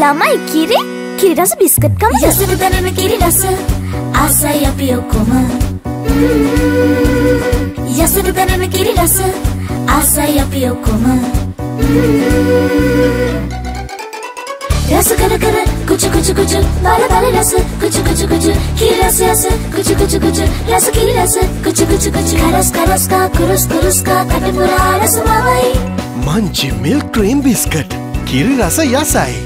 ළමයි කිරි රස බිස්කට් කමද? යසට දැනෙන කිරි රස ආසයි අපි ඔක්කොම. යසට දැනෙන කිරි රස ආසයි අපි ඔක්කොම. රස කර කර කුචු කුචු කුචු බල බල රස කුචු කුචු කුචු කිරි රස යස කුචු කුචු කුචු රස කිරි රස කුචු කුචු කුචු කරස් කරස් කා කුරුස් කුරුස් කා කටපුරා රස මවයි. Munchie Milk Cream Biscuit. Kiri rasa yasai.